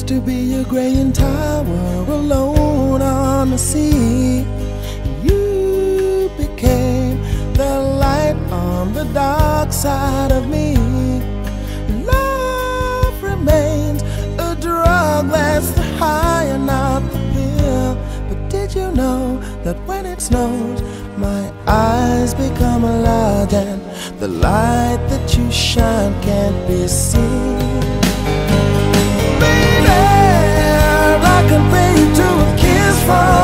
used to be a graying tower alone on the sea. You became the light on the dark side of me. Love remains a drug that's the high and not the pill. But did you know that when it snows, my eyes become large and the light that you shine can't be seen? Baby, I can pay you to a kiss from